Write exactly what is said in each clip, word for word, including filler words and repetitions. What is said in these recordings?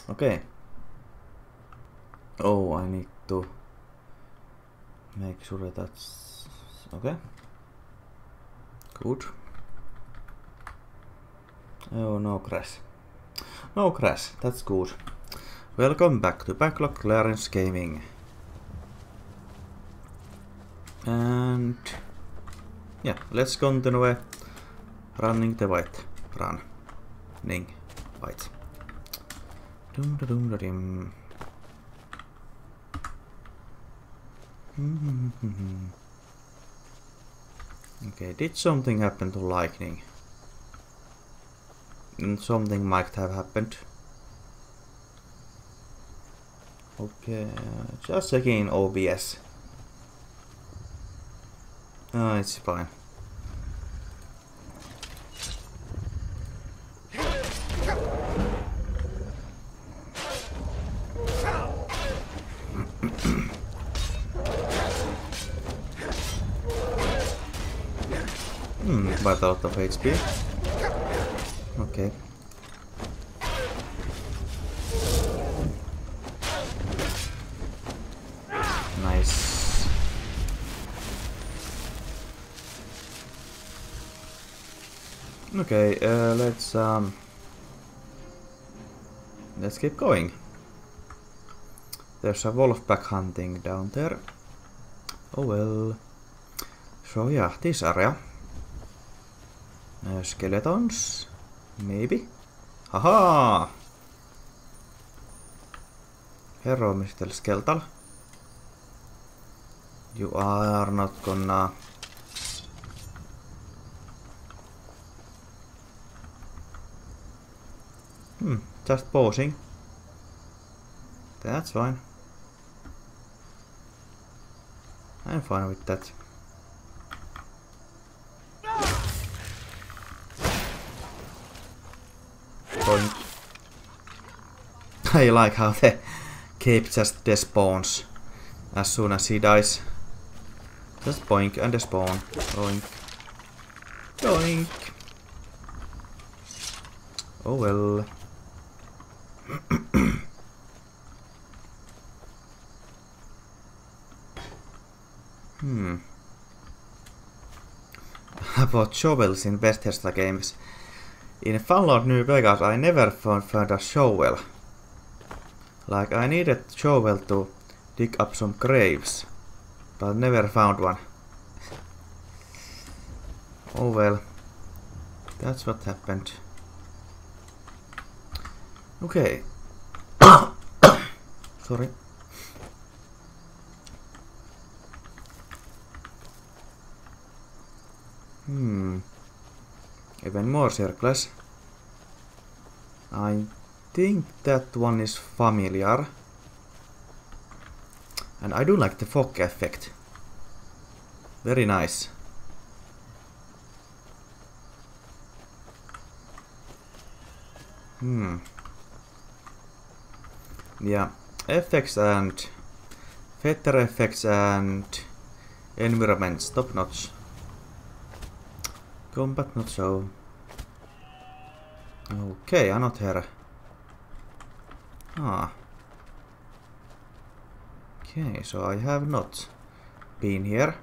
Okay. Oh, I need to make sure that that's okay. Good. Oh, no crash. No crash, that's good. Welcome back to Backlog Clearance Gaming. And yeah, let's continue running the white. Running white. Dum da dum da dim. Okay, did something happen to lightning? And something might have happened. Okay, just checking O B S. Oh, it's fine. Hmm, quite a lot of H P. Okay. Nice. Okay, uh, let's um, let's keep going. There's a wolf pack hunting down there. Oh well. So yeah, this area. Uh, skeletons, maybe. Haha! Hello, Mister Skeletal. You are not gonna. Hmm, just pausing. That's fine. I'm fine with that. Point. I like how the cape just despawns as soon as he dies. Just boink and despawn. Boink. Boink. Oh well. Hmm. About shovels in Bethesda games. In Fallout New Vegas, I never found, found a shovel. Like, I needed shovel to dig up some graves, but never found one. Oh well. That's what happened. Okay. Sorry. Hmm. Even more circles. I think that one is familiar. And I do like the fog effect. Very nice. Hmm. Yeah. Effects and feather effects and environments top notch. Combat not so. Okay, I'm not here. Ah. Okay, so I have not been here.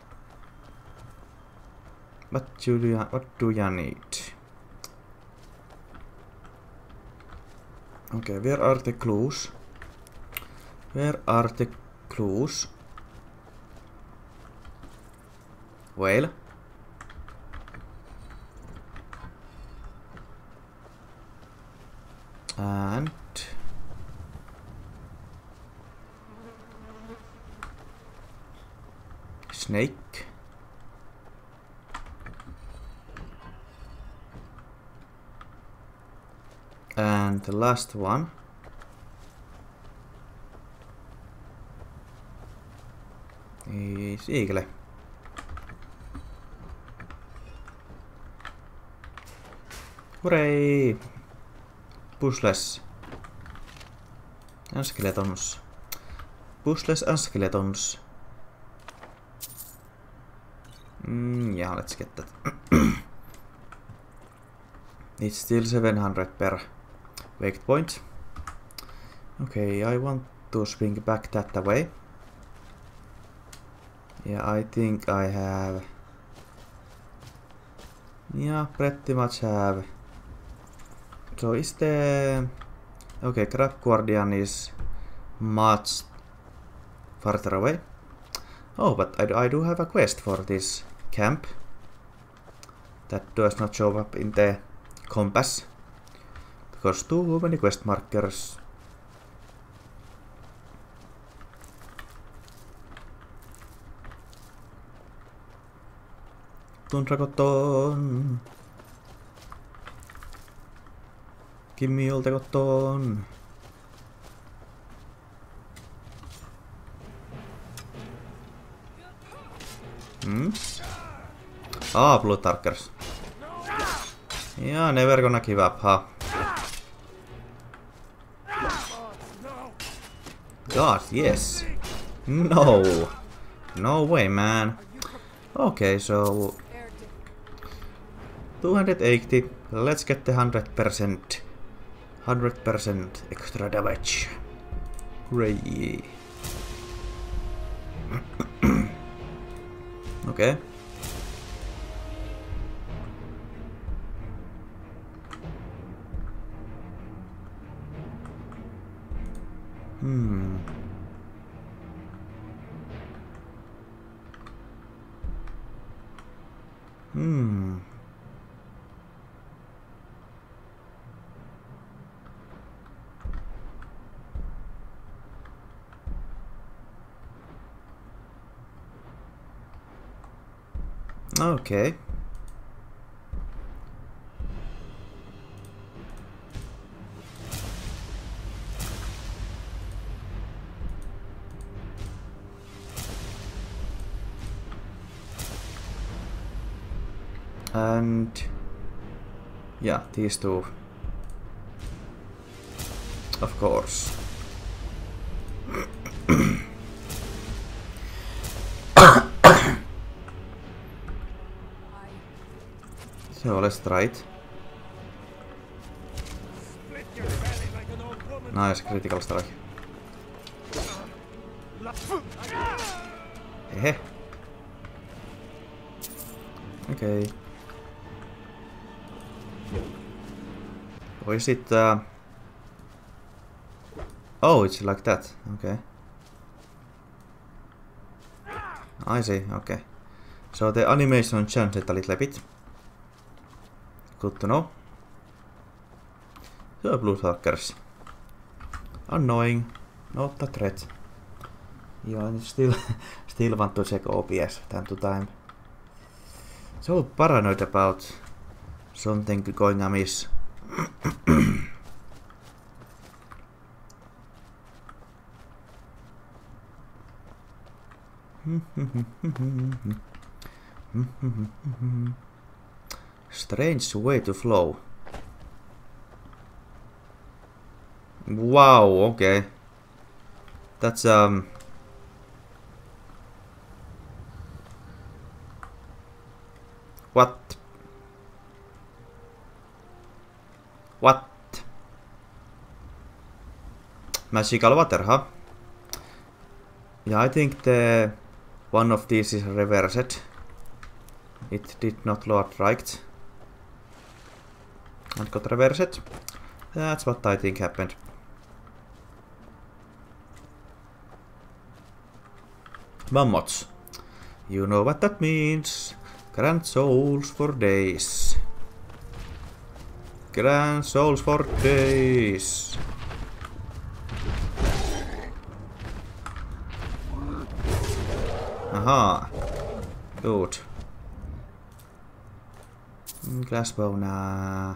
What do you, what do you need? Okay, where are the clues? Where are the clues? Well. And snake. And the last one is eagle. Hooray! Puzzles and skeletons. Puzzles and skeletons. Mm, yeah, let's get that. It's still seven hundred per wake point. Okay, I want to swing back that way. Yeah, I think I have... Yeah, pretty much have. So is the... Okay, Crab Guardian is much farther away. Oh, but I, I do have a quest for this camp. That does not show up in the compass. Because too many quest markers. Tundrakoton. Give me all the cotton. Hmm? Ah, blue tarkers. Yeah, never gonna give up, huh? God, yes. No. No way, man. Okay, so... two hundred eighty. Let's get the one hundred percent. one hundred percent extra damage. Hooray. Okay. Hmm. Hmm. Okay. And yeah, these two, of course. So let's try it. Nice critical strike. Hehe. Okay. Or is it... Uh... Oh, it's like that. Okay. I see. Okay. So the animation changed a little bit. Good to know. So blue talkers. Annoying. Not a threat. Yeah, I still still want to check O B S time to time. So paranoid about something going amiss. Strange way to flow. Wow, okay. That's um What? What? Magical water, huh? Yeah, I think the one of these is reversed. It did not load right. And got reversed. That's what I think happened. Mammoths. You know what that means. Grand souls for days. Grand souls for days. Aha. Good. Glassbone.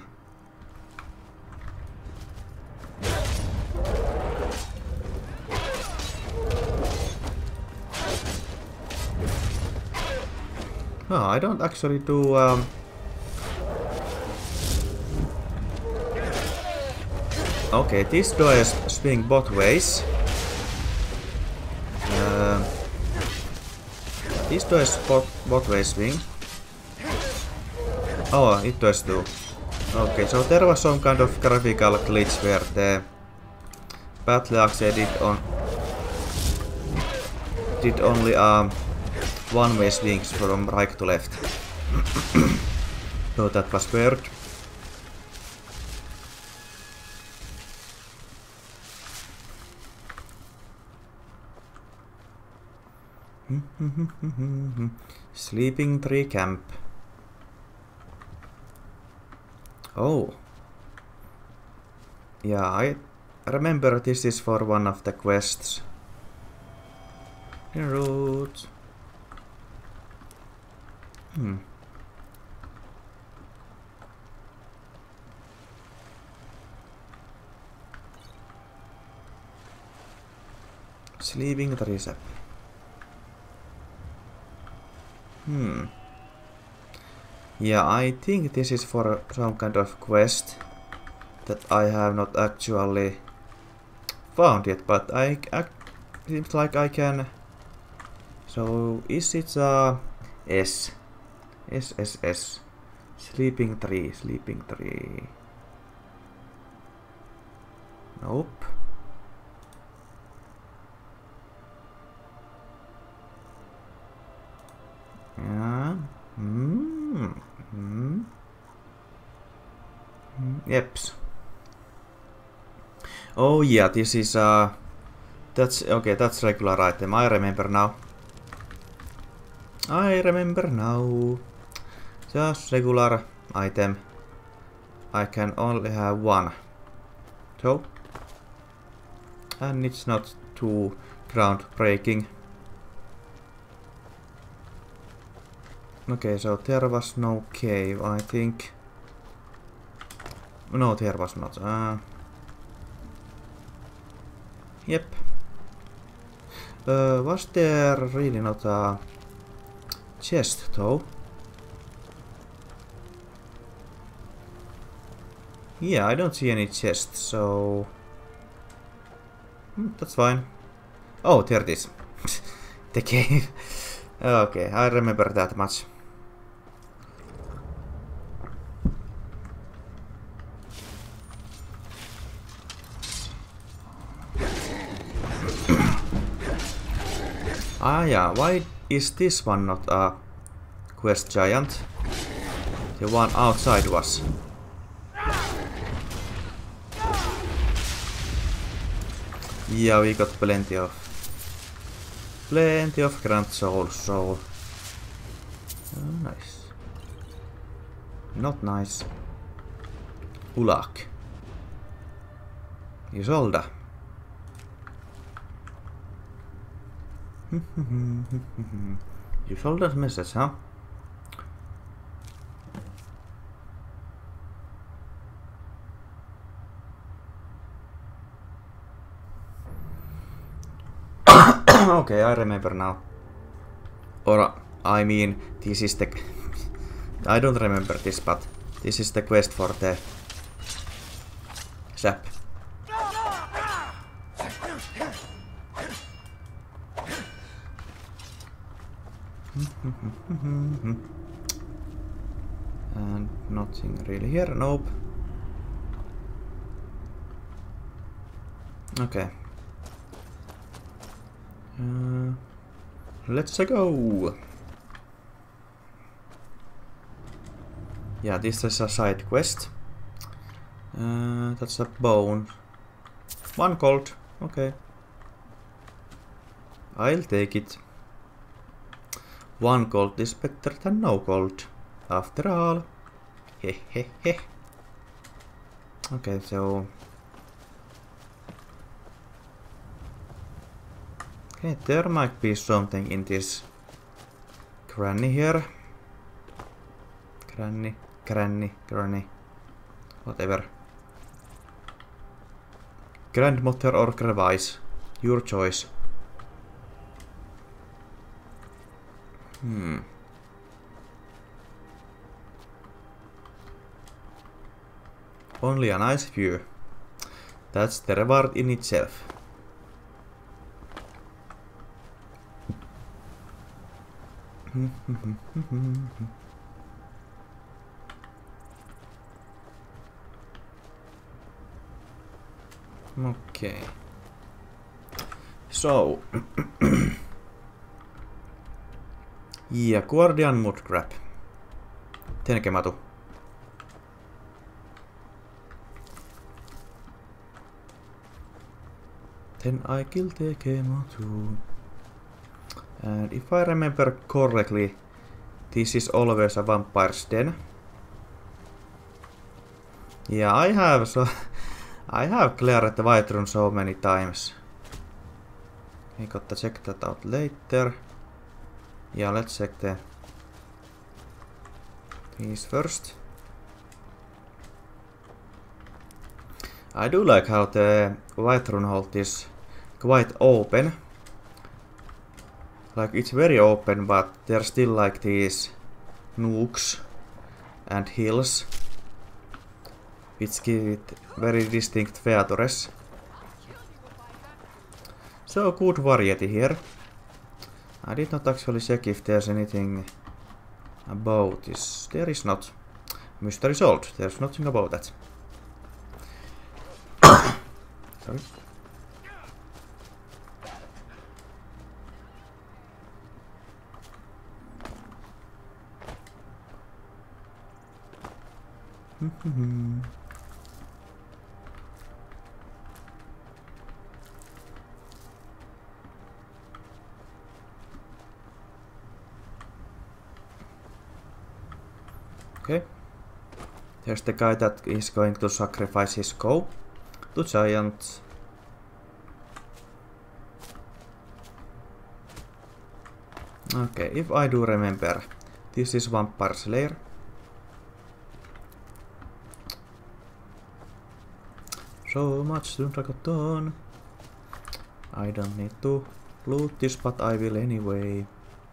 Oh, I don't actually do um Okay, these doors swing both ways. Uh, these doors both, both ways swing. Oh, it does too. Okay, so there was some kind of graphical glitch where the Battle Axe did on did only um one-way swings from right to left. So that was weird. Sleeping Tree Camp. Oh. Yeah, I remember this is for one of the quests. Route. Hmm. Sleeping Tree Sap. Hmm. Yeah, I think this is for some kind of quest that I have not actually found yet, but I, I seems like I can. So is it a S? S S S. Sleeping Tree, Sleeping Tree. Nope. Yeah. Hmm. Hmm. Yep. Oh yeah, this is uh that's okay, that's regular item. I remember now. I remember now. Just regular item. I can only have one. So and it's not too groundbreaking. Okay, so there was no cave, I think. No, there was not. Uh, yep. Uh, was there really not a chest, though? Yeah, I don't see any chests, so... Hmm, that's fine. Oh, there it is. The cave. Okay, I remember that much. Ah yeah, why is this one not a quest giant? The one outside was. Yeah, we got plenty of plenty of grand souls, so oh, nice. Not nice. Ulak. Isolda. Isolda's message, huh? Okay, I remember now. Or, I mean, this is the... I don't remember this, but this is the quest for the... sap. And nothing really here, nope. Okay. Uh, let's go. Yeah, this is a side quest. Uh, that's a bone. One gold. Okay. I'll take it. One gold is better than no gold. After all. He he he. Okay, so... Okay, there might be something in this granny here. Granny, granny, granny. Whatever. Grandmother or crevice. Your choice. Hmm. Only a nice view. That's the reward in itself. Okay. So. Ja, Guardian Mudcrab. Tenkematu. Then I kill Tekematu. And if I remember correctly, this is always a vampire's den. Yeah, I have so I have cleared the White Rune so many times. I got to check that out later. Yeah, let's check the these first. I do like how the White Rune Hold is quite open. Like it's very open, but there's still like these nooks and hills, which give it very distinct features. So good variety here. I did not actually check if there's anything about this. There is not. Mystery solved. There's nothing about that. Sorry. Okay. There's the guy that is going to sacrifice his cow to giants. Okay, if I do remember, this is Vampire Slayer. So much to got on. I don't need to loot this, but I will anyway.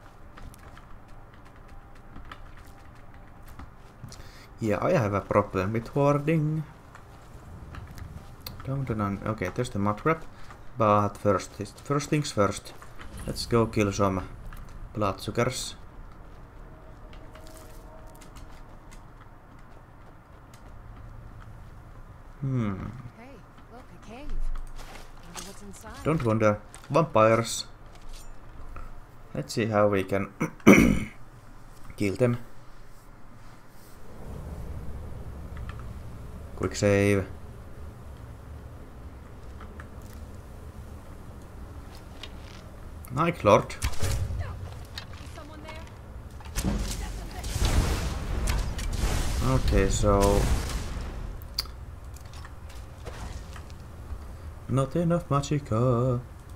Yeah, I have a problem with hoarding. Down the none. Okay, there's the Mudcrab. But first, first things first. Let's go kill some Bloodsugars. Hmm. Hey, look, a cave. Wonder what's inside. Don't wonder. Vampires. Let's see how we can kill them. Quick save. Night Lord. Okay, so not enough magicka.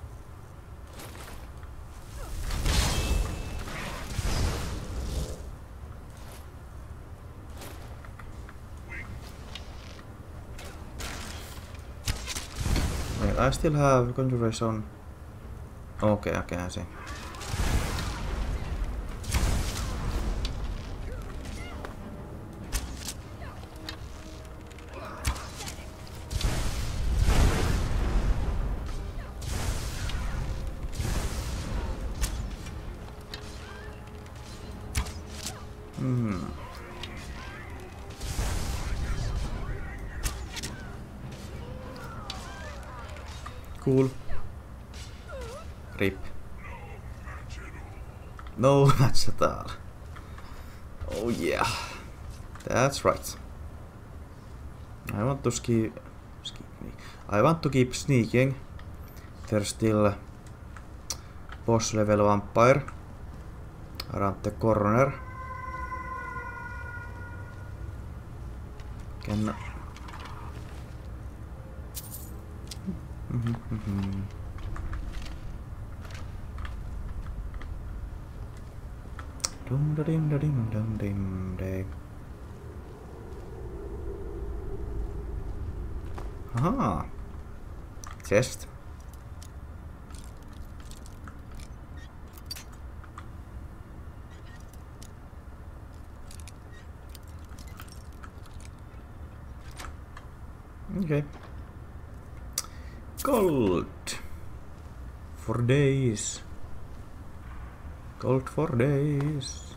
Wait, I still have conjuration. Okay, okay, I see. Hmm. Cool. Rip. No match at all. Oh yeah. That's right. I want to ski, ski I want to keep sneaking. There's still boss level vampire around the corner. Can dum da dim da dim dum dim day. Aha. Chest. Okay. Gold. For days. Gold for days.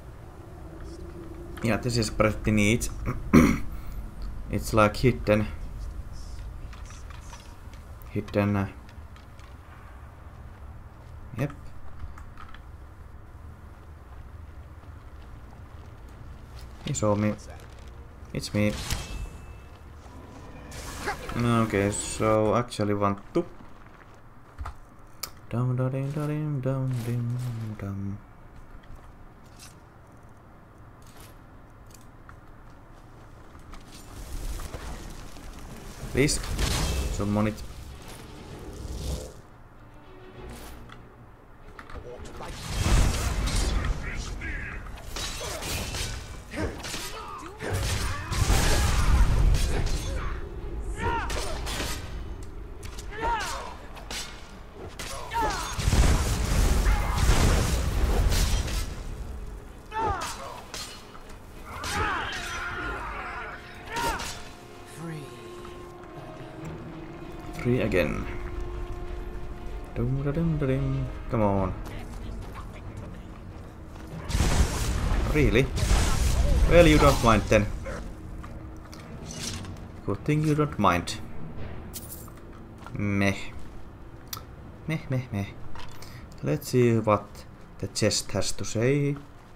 Yeah, this is pretty neat. It's like hidden hidden. Uh, yep. He saw me. It's me. Okay, so actually want to. Dum da dim da dim dum dim dum. Please, summon it. Free again. Dum da dum da dim. Come on. Really? Well, you don't mind then. Good thing you don't mind. Meh. Meh, meh, meh. Let's see what the chest has to say.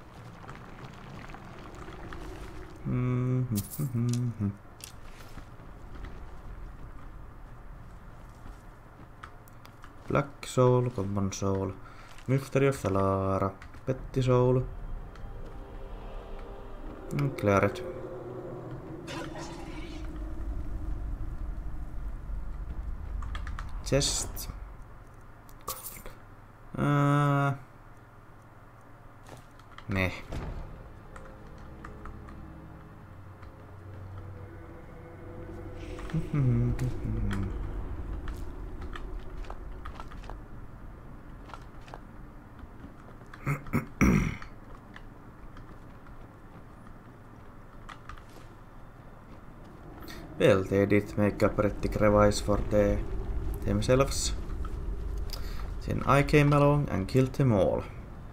Mm-hmm. Black Soul, Common Soul, Mystery of Thalara, Petty Soul, mm, Claret. Chest. Gold. Uh, meh. Well, they did make a pretty crevice for the, themselves. Then I came along and killed them all.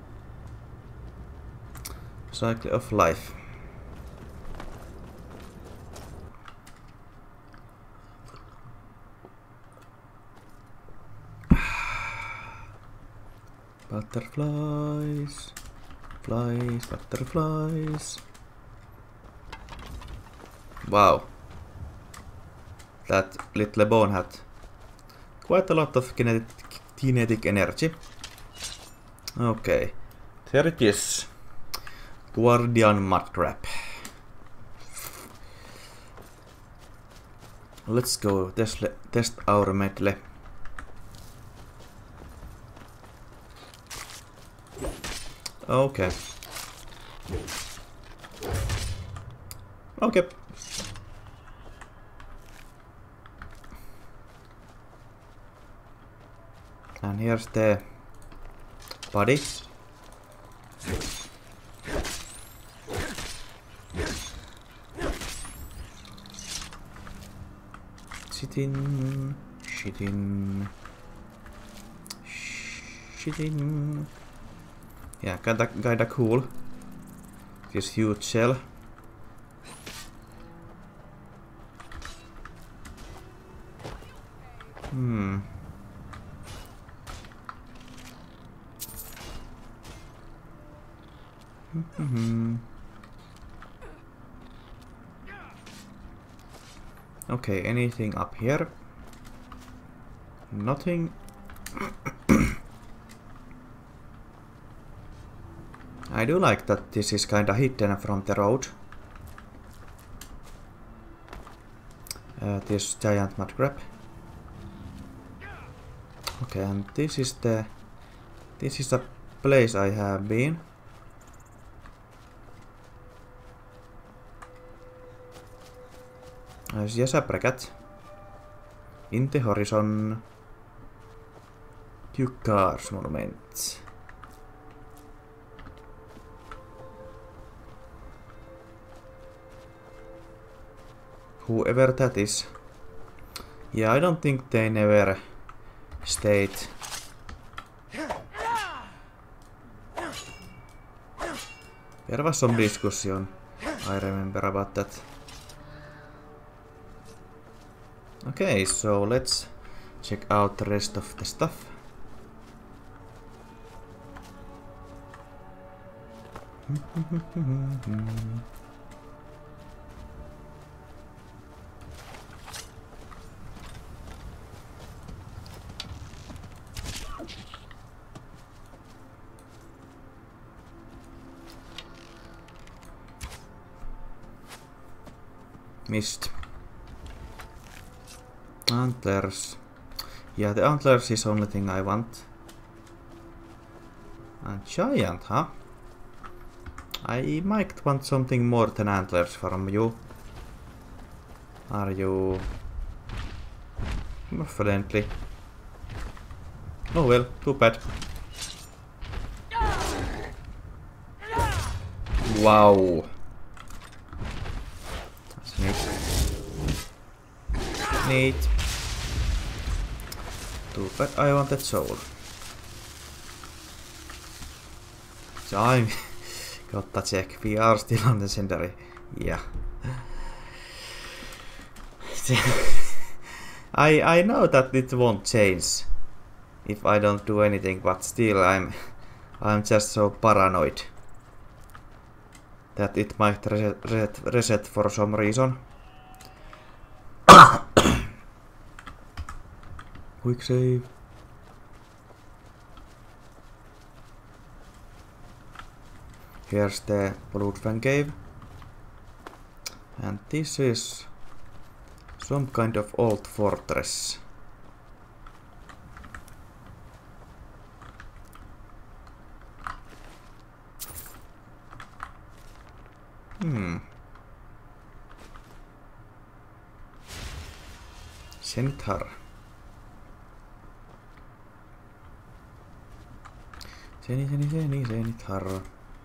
Cycle of life. Butterflies, flies, butterflies. Wow. That little bone had quite a lot of kinetic, kinetic energy. Okay. There it is. Guardian Mudcrab. Let's go test, test our medley. Okay. Okay. And here's the body. Sitting, shitting, shitting. Yeah, kinda, kinda cool. This huge shell. Hmm. Mm-hmm. Okay, anything up here? Nothing. I do like that this is kinda hidden from the road. Uh, this giant mudcrab. Okay, and this is the this is the place I have been. I see a Sabracat in the horizon. Two cars monument. Whoever that is. Yeah, I don't think they never stayed. There was some discussion, I remember about that. Okay, so let's check out the rest of the stuff. Missed. Antlers. Yeah, the antlers is only thing I want. And giant, huh? I might want something more than antlers from you. Are you friendly? Oh well, too bad. Wow. That's neat. Neat. Too bad I wanted soul. Time. Gotta check. We are still on the legendary. Yeah. I I know that it won't change if I don't do anything, but still I'm I'm just so paranoid that it might reset, reset, reset for some reason. Quick save. Here's the Bloodfang Cave. And this is some kind of old fortress. Hmm. Centaur. Seni, seni, seni, Centaur.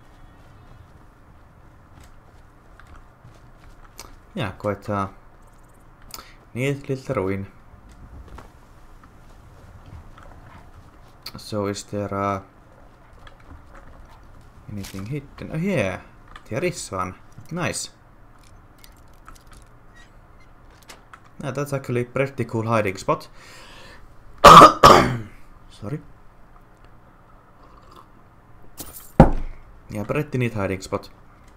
Yeah, quite a neat little ruin. So is there uh, anything hidden? Oh yeah, there is one. Nice. Yeah, that's actually a pretty cool hiding spot. Sorry. Yeah, pretty neat hiding spot.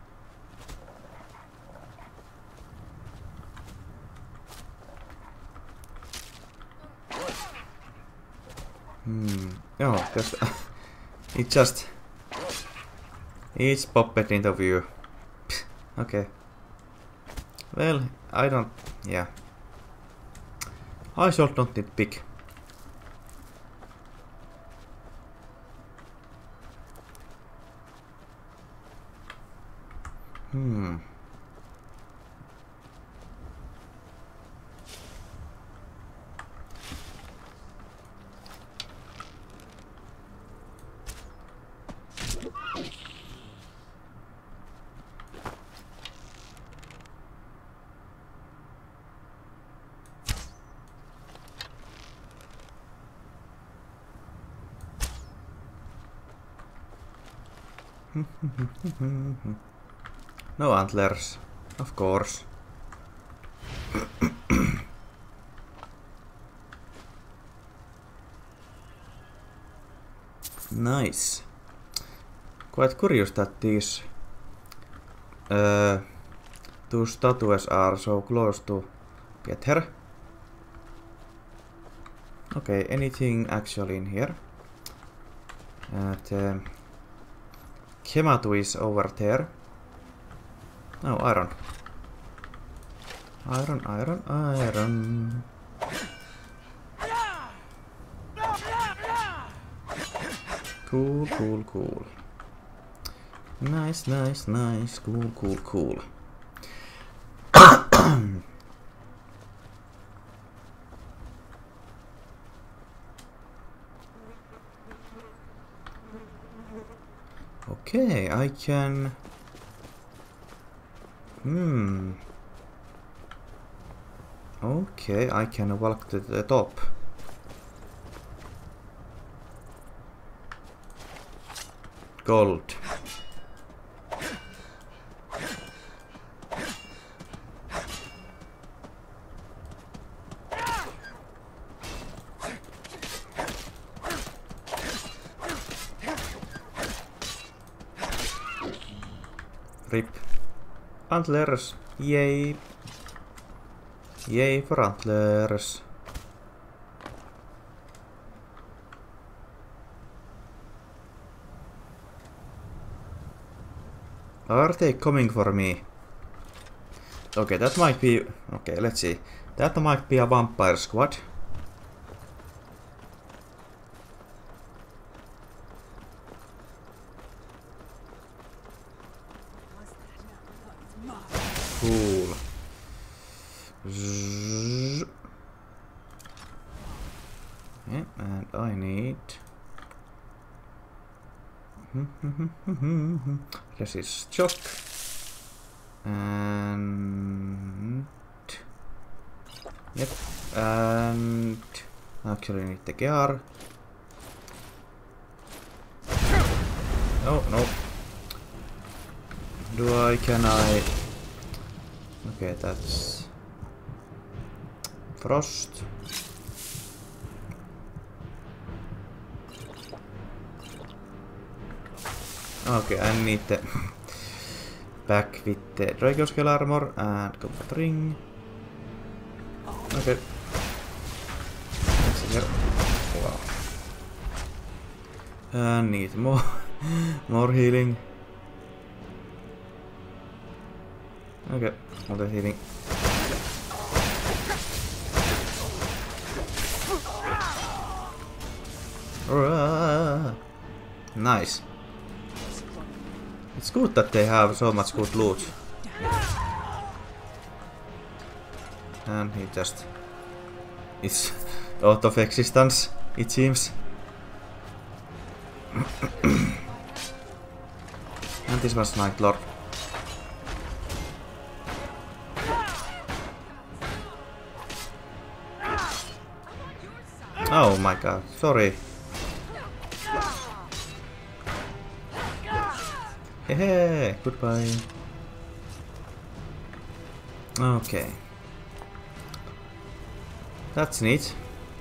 Hmm. Oh, just it just it's popped into view. Okay. Well, I don't. Yeah. I should not need big. Hmm. No antlers, of course. Nice. Quite curious that these uh, two statues are so close together. Okay, anything actually in here? Uh, the Kematu is over there. Oh, iron. Iron, iron, iron. Cool, cool, cool. Nice, nice, nice. Cool, cool, cool. Okay, I can... Hmm. Okay, I can walk to the top. Gold. Rip. Antlers. Yay. Yay for antlers. Are they coming for me? Okay, that might be... Okay, let's see. That might be a vampire squad. Cool. Zzz. Yeah, and I need... This is shock. And... Yep. And... Actually need the gear. Oh, no. Do I... Can I... Okay, that's... Frost. Okay, I need the back with the Dragon Scale armor and combat ring. Okay. Let's see here. Wow. And need more more healing. Okay, more healing. Hurrah! Nice. It's good that they have so much good loot. And he just... It's out of existence, it seems. And this was Night Lord. Oh my god, sorry. Hey, goodbye. Okay. That's neat.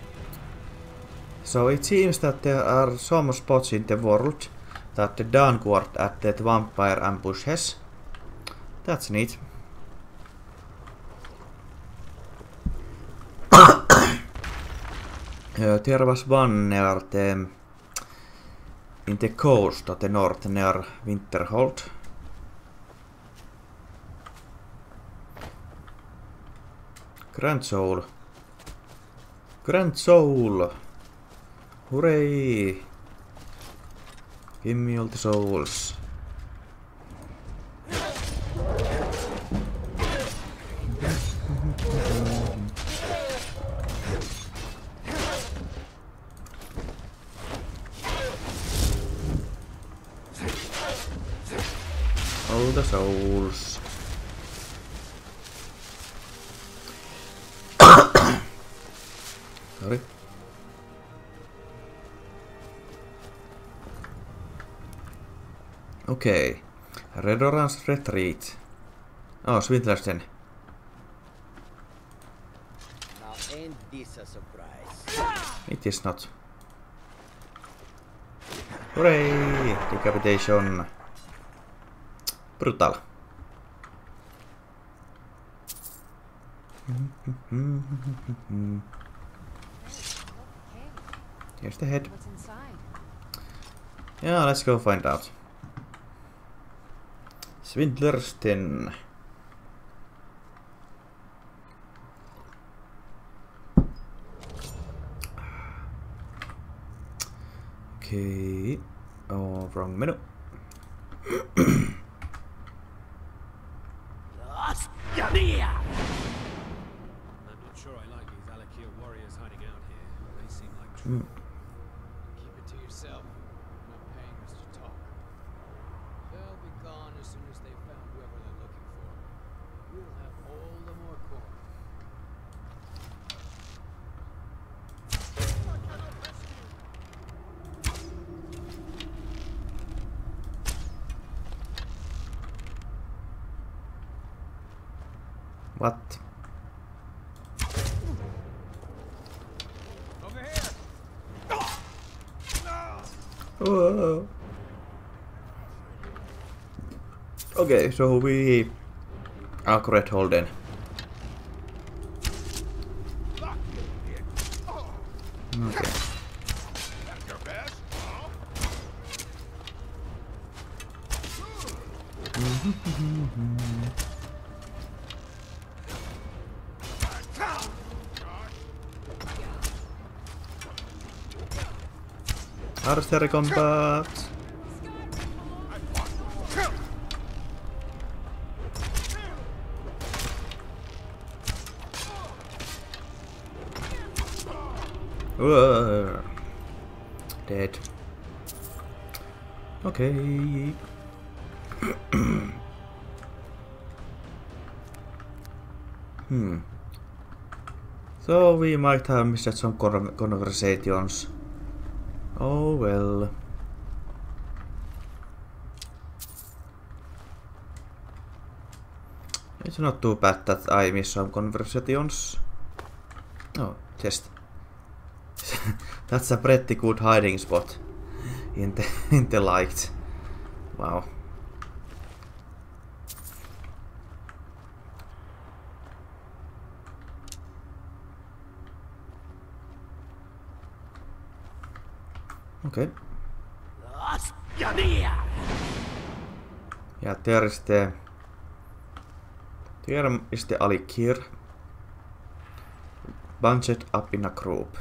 So it seems that there are some spots in the world that the downward at that vampire ambushes. That's neat. uh, there was one near the in the coast of the north near Winterhold. Grand Soul. Grand Soul. Hooray! Give me all the souls. All the souls. Sorry. Okay. Red Orange retreat. Oh, Swindler's Den. Now ain't this a surprise? It is not. Hooray! Decapitation. Brutal. Here's the head. What's inside? Yeah, let's go find out. Swindler's Den. Okay. Oh, wrong menu. I'm not sure I like these Alakir warriors hiding out here. They seem like trouble. Keep it to yourself. I'm not paying us to talk. They'll be gone as soon as they've found whoever they're looking for. We'll have all the more corn. What? Over here! Whoa. Okay, so we accurate Holden. Okay. Archery combat. Whoa. Dead. Okay. Hmm. So we might have missed some con conversations. Oh well. It's not too bad that I missed some conversations. Oh, just. That's a pretty good hiding spot in the in the light. Wow. Okay. Yeah, there is the there is the Alikir bunched up in a group.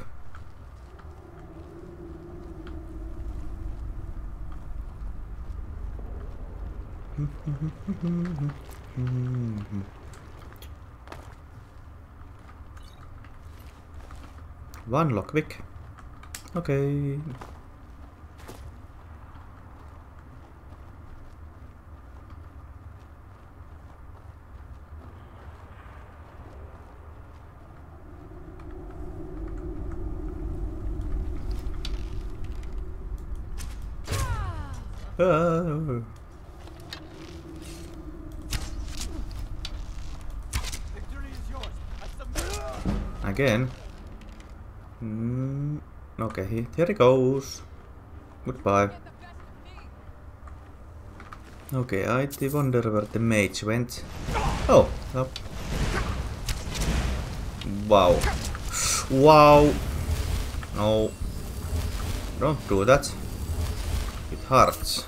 One lockpick. Okay. Oh. Again. Mm, okay, here he goes. Goodbye. Okay, I wonder where the mage went. Oh, no. Wow. Wow. No. Don't do that. It hurts.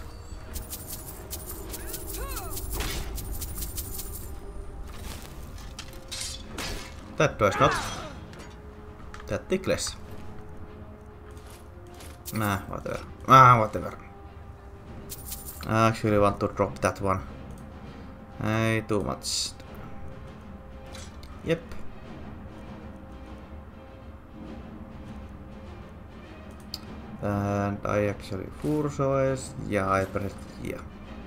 That does not. That tickles. Nah, whatever. Ah, whatever. I actually want to drop that one. Hey, too much. Yep. And I actually Fursoes. Yeah, I pressed here.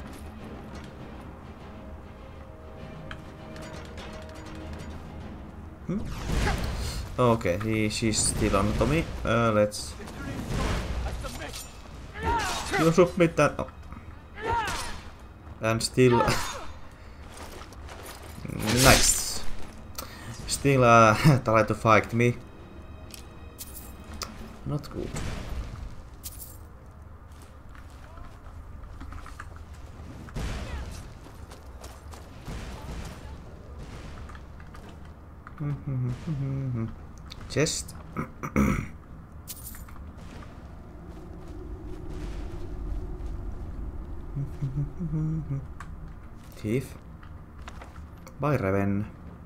Hmm? Okay, he, she's still on to me. Uh, let's. You submit that. Oh. And still. Nice. Still uh, try to fight me. Not good. Chest. Thief. By Raven.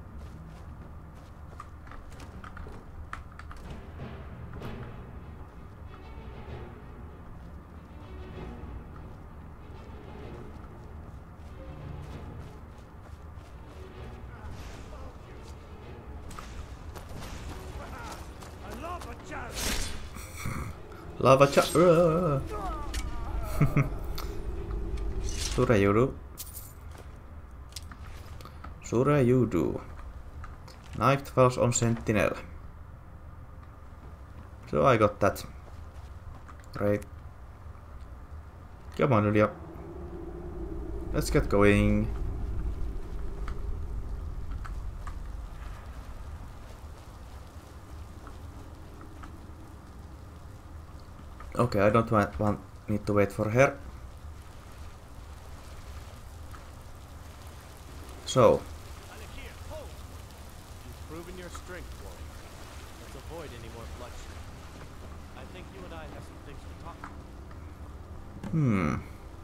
Lava cha. Sure you do. Sure you do. Night falls on Sentinel. So I got that. Great. Come on, Julia. Let's get going. Okay, I don't want, want need to wait for her. So, Alakir, hold! You've proven your strength, warrior. Let's avoid any more bloodshed. I think you and I have some things to talk about. hmm.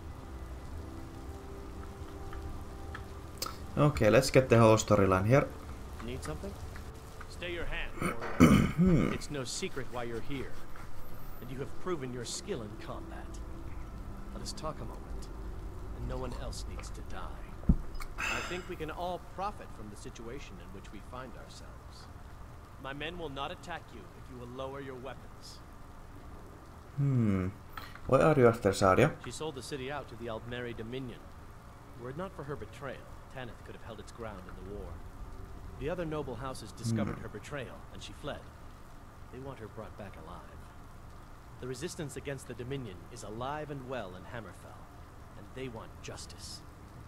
Okay, let's get the whole storyline here. Need something? Stay your hand, warrior. It's no secret why you're here. And you have proven your skill in combat. Let us talk a moment. And no one else needs to die. I think we can all profit from the situation in which we find ourselves. My men will not attack you if you will lower your weapons. Hmm. Why are you after Sadia? She sold the city out to the Aldmeri Dominion. Were it not for her betrayal, Tanith could have held its ground in the war. The other noble houses discovered her betrayal, and she fled. They want her brought back alive. The resistance against the Dominion is alive and well in Hammerfell, and they want justice.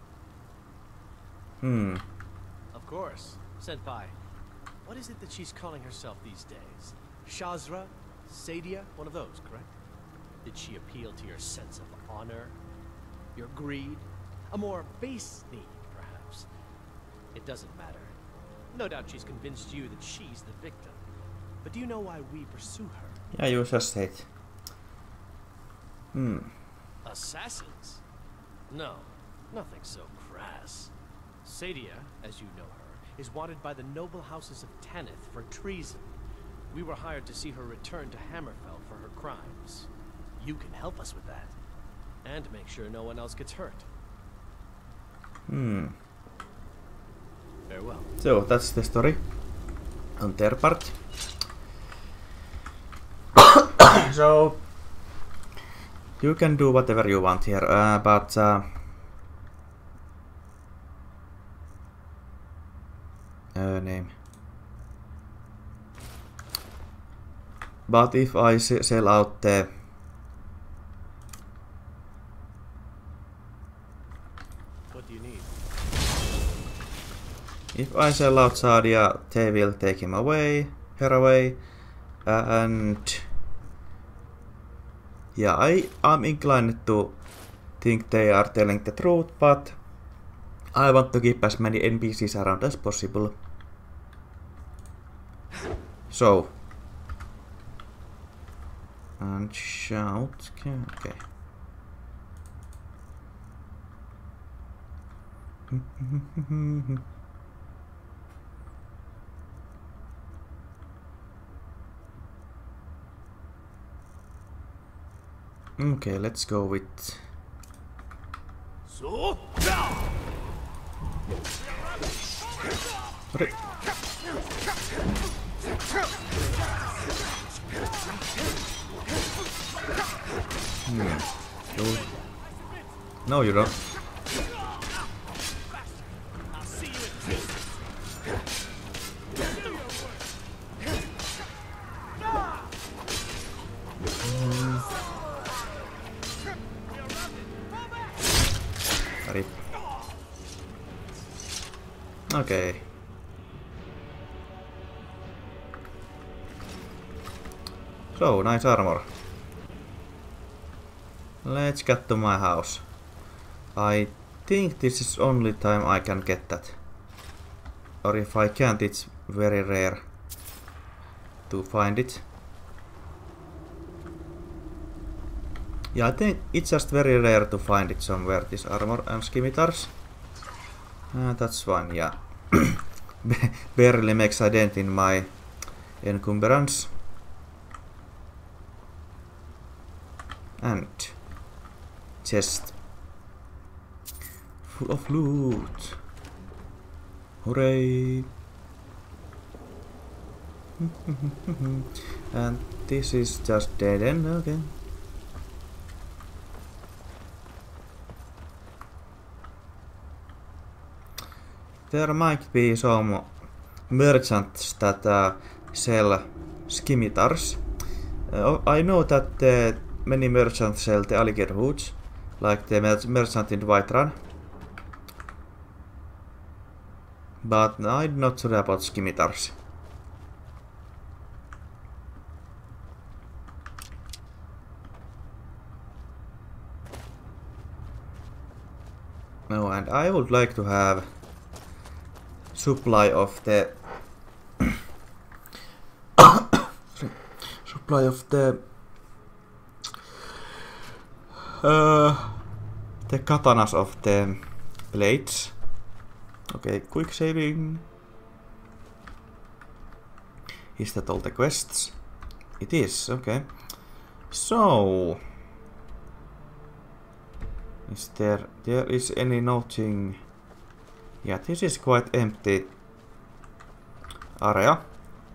Hmm. Of course. Senpai, what is it that she's calling herself these days? Shazra? Sadia? One of those, correct? Did she appeal to your sense of honor? Your greed? A more base need, perhaps? It doesn't matter. No doubt she's convinced you that she's the victim. But do you know why we pursue her? Yeah, you just said. Hmm. Assassins? No, nothing so crass. Sadia, as you know her, is wanted by the noble houses of Tanith for treason. We were hired to see her return to Hammerfell for her crimes. You can help us with that. And make sure no one else gets hurt. Hmm. Farewell. So, that's the story on their part. So, you can do whatever you want here, uh, but uh, uh, name. But if I s sell out the What do you need? if I sell out Sadia, they will take him away, her away, uh, and yeah, I am inclined to think they are telling the truth, but I want to keep as many N P Cs around as possible. So, and shout, okay. Okay, let's go with So? Re hmm. You... No, you don't. Rip. Okay. So, nice armor. Let's get to my house. I think this is only time I can get that. Or if I can't, it's very rare to find it. Yeah, I think it's just very rare to find it somewhere, this armor and scimitars. Uh, that's fine, yeah. Barely makes a dent in my encumbrance. And chest full of loot. Hooray! And this is just dead end again. There might be some merchants that uh, sell scimitars. Uh, I know that uh, many merchants sell the alligator hoods, like the mer merchant in Whiterun. But I'm not sure about scimitars. No, and I would like to have supply of the supply of the uh, the katanas of the blades. Okay, quick saving. Is that all the quests? It is, okay. So is there there is any nothing? Yeah, this is quite empty area.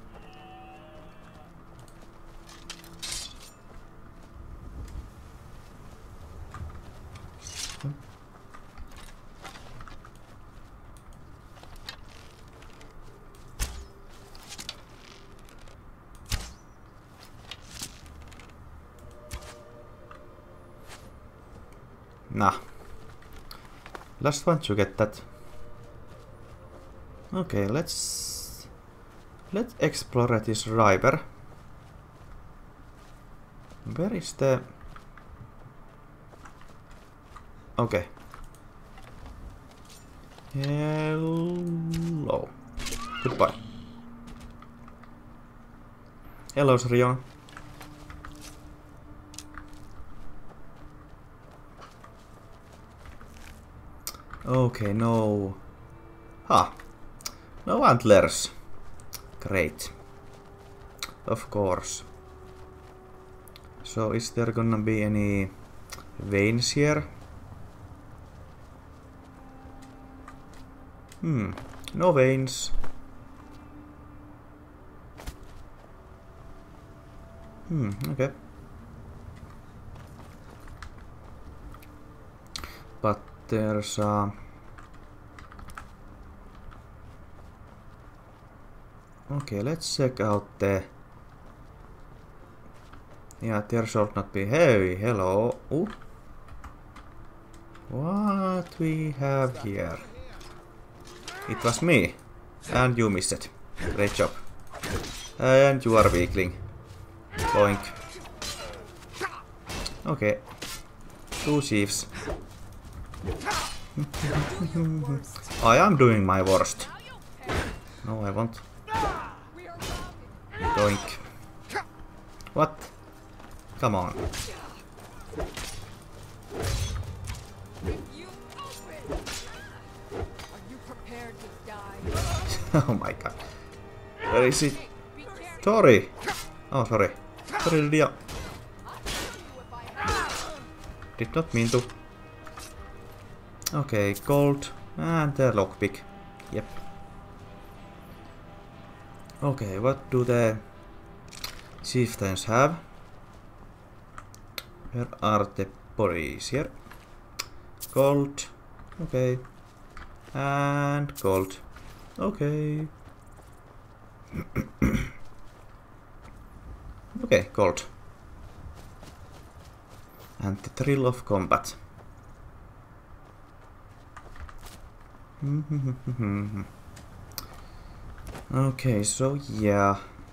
Nah. Last one to get that. Okay, let's let's explore this river. Where is the... Okay. Hello. Goodbye. Hello, Srion. Okay, no. Ah. No antlers. Great. Of course. So is there gonna be any veins here? Hmm. No veins. Hmm, okay. But there's a... Okay, let's check out the... Yeah, there should not be... Hey, hello! Ooh. What we have here? It was me. And you missed it. Great job. And you are weakling. Boink. Okay. Two chiefs. I am doing my worst. No, I won't. Doink. What? Come on. Oh my god. Where is it? Tori! Oh, sorry. Sorry, Lydia. Did not mean to. Okay, gold. And the lockpick. Yep. Okay, what do the chieftains have? Where are the bodies? Here. Gold. Okay. And gold. Okay. Okay, gold. And the thrill of combat. Okay, so yeah.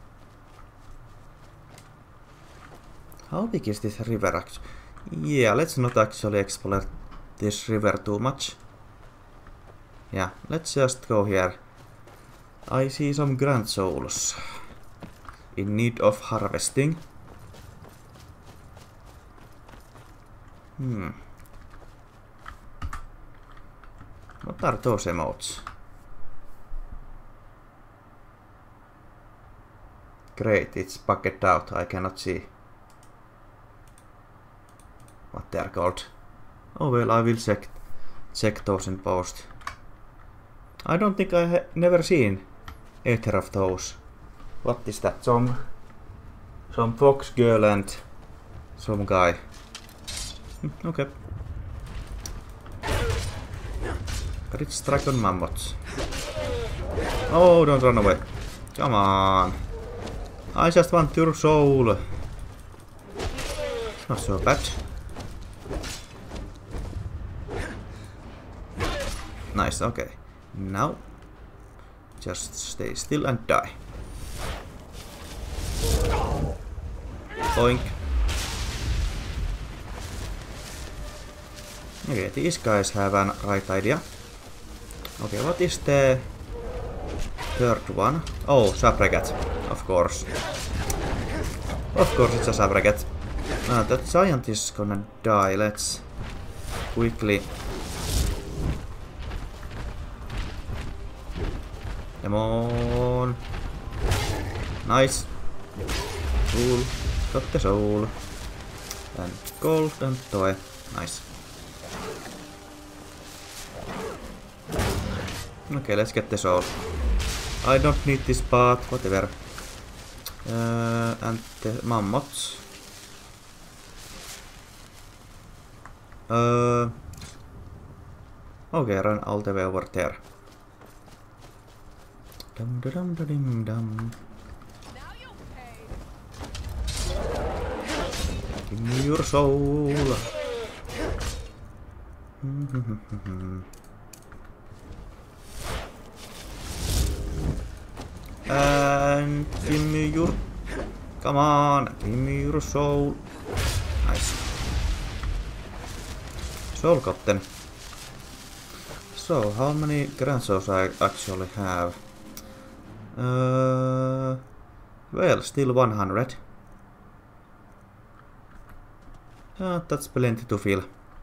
How big is this river actually? Yeah, let's not actually explore this river too much. Yeah, let's just go here. I see some grand souls in need of harvesting. Hmm. What are those emotes? Great, it's bugged out. I cannot see what they are called. Oh well, I will check check those in post. I don't think I have never seen either of those. What is that? Some some fox girl and some guy. Okay. Rich dragon mammoths. Oh, don't run away. Come on. I just want your soul. It's not so bad. Nice, okay. Now, just stay still and die. Boink. Okay, these guys have a right idea. Okay, what is the third one. Oh, Sabregat. Of course. Of course it's a Sabregat. Uh, that giant is gonna die. Let's quickly... Come on. Nice. Cool. Got the soul. And gold and toy. Nice. Okay, let's get the soul. I don't need this part, whatever. Uh, and the mammoths. Uh, okay, run all the way over there. Dum da dum da dim dum. Now you'll pay. Give me your soul. And give me your... Come on, give me your soul. Nice. Soul gotten. So, how many grand souls I actually have? Uh, well, still one hundred. Uh, that's plenty to fill.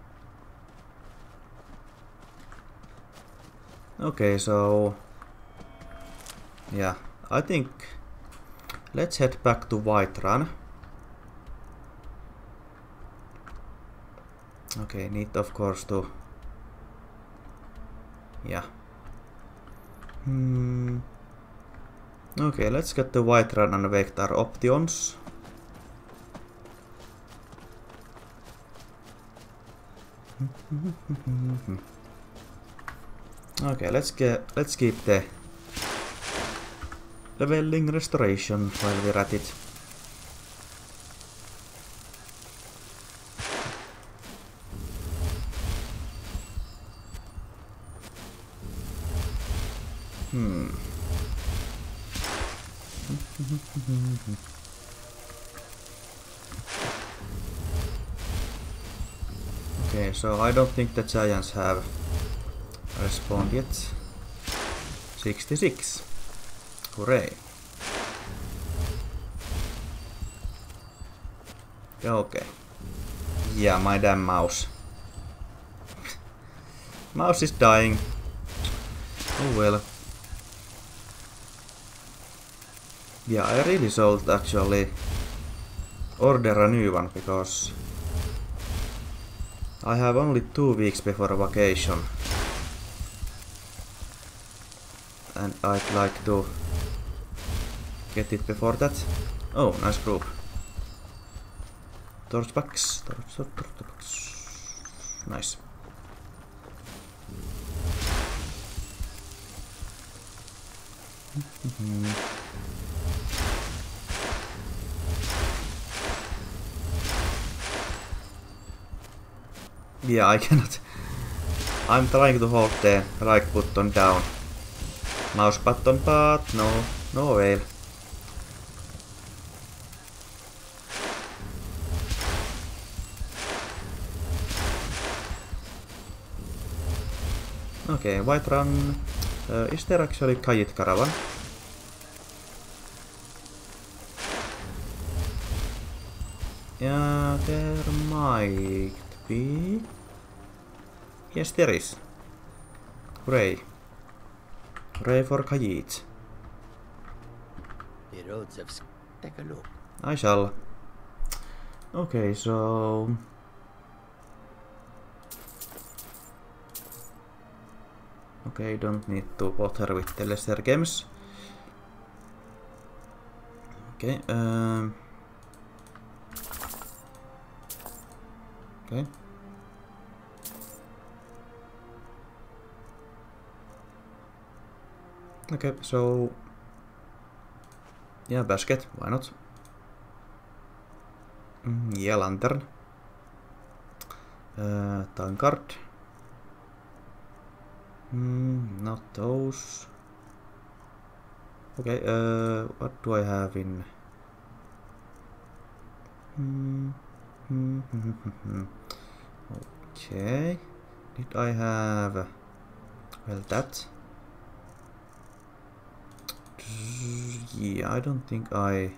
Okay, so... Yeah, I think... Let's head back to Whiterun. Okay, need of course to... Yeah. Hmm... Okay, let's get the Whiterun and Vector options. Okay, let's get let's keep the leveling restoration while we're at it. Hmm. Okay, so I don't think the giants have respawned yet. sixty-six. Hooray. Okay. Yeah, my damn mouse. Mouse is dying. Oh well. Yeah, I really should actually order a new one because I have only two weeks before a vacation. And I'd like to get it before that. Oh, nice group. Torchbacks. Torch, torch, torch, torch. Nice. Yeah, I cannot. I'm trying to hold the right button down. Mouse button, but no, no avail. Okay, Whiterun. Uh, is there actually Khajiit caravan? Yeah, there might be. Yes, there is. Hooray. Hooray for Khajiit. The roads have... Take a look. I shall. Okay, so... Okay, don't need to bother with the lesser games. Okay, um... Okay. Okay, so... Yeah, basket, why not? Mm, yeah, lantern. Uh, tankard. Mm, not those. Okay, uh, what do I have in... Hmm. Okay. Did I have... Well, that. Yeah, I don't think I...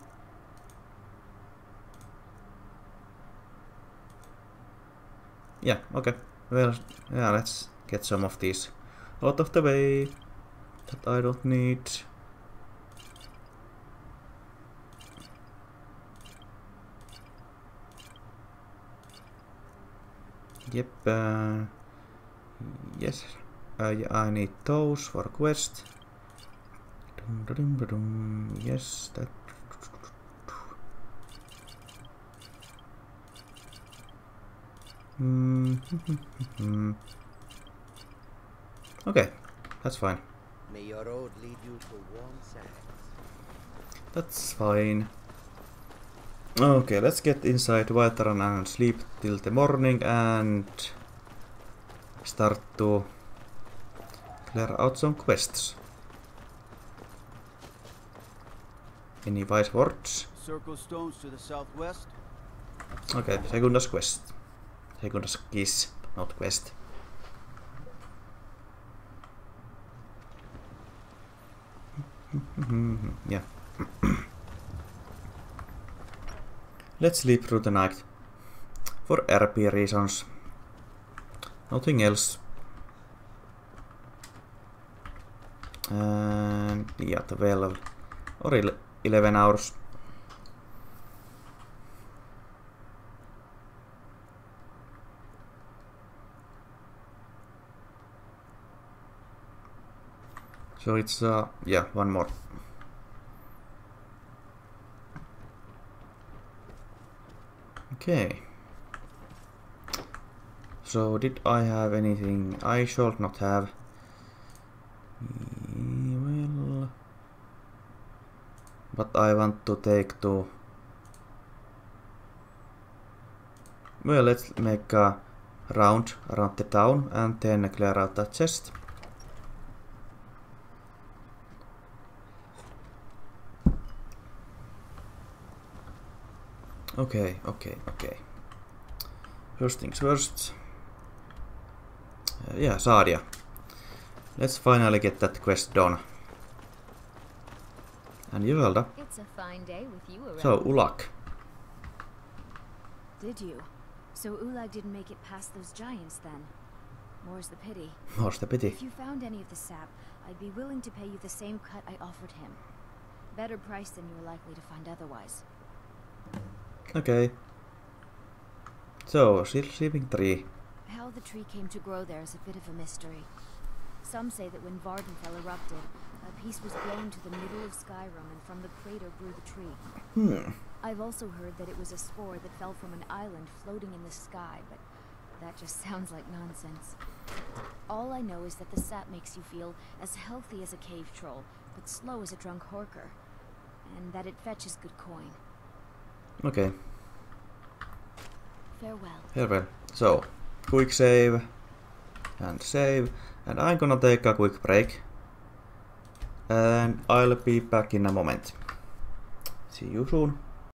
Yeah, okay. Well, yeah, let's get some of these out of the way that I don't need. Yep. Uh, yes. Uh, yeah, I need those for quest. Dum, dum, dum, dum. Yes, that. Mm-hmm. Okay, that's fine. May your road lead you to warm sands. That's fine. Okay, let's get inside Whiterun and sleep till the morning and start to clear out some quests. Any wise words? Circle stones to the southwest. Okay, Secunda's quest. Secunda's kiss, not quest. Yeah. Let's sleep through the night. For R P reasons. Nothing else. And yeah, twelve or eleven hours. So it's uh yeah, one more. Okay. So did I have anything I should not have? Well, but I want to take to. Well, let's make a round around the town and then clear out that chest. Okay, okay, okay. First things first. Uh, yeah, Sadia. Let's finally get that quest done. And Yvelda. It's a fine day with you around. So, Ulak. Did you? So Ulag didn't make it past those giants then? More's the pity. More's the pity. If you found any of the sap, I'd be willing to pay you the same cut I offered him. Better price than you were likely to find otherwise. Okay. So, sleeping tree. How the tree came to grow there is a bit of a mystery. Some say that when Vardenfell erupted, a piece was blown to the middle of Skyrim and from the crater grew the tree. Hmm. I've also heard that it was a spore that fell from an island floating in the sky, but that just sounds like nonsense. All I know is that the sap makes you feel as healthy as a cave troll, but slow as a drunk horker, and that it fetches good coin. Okay. Farewell. Farewell. So, quick save and save, and I'm gonna take a quick break, and I'll be back in a moment. See you soon.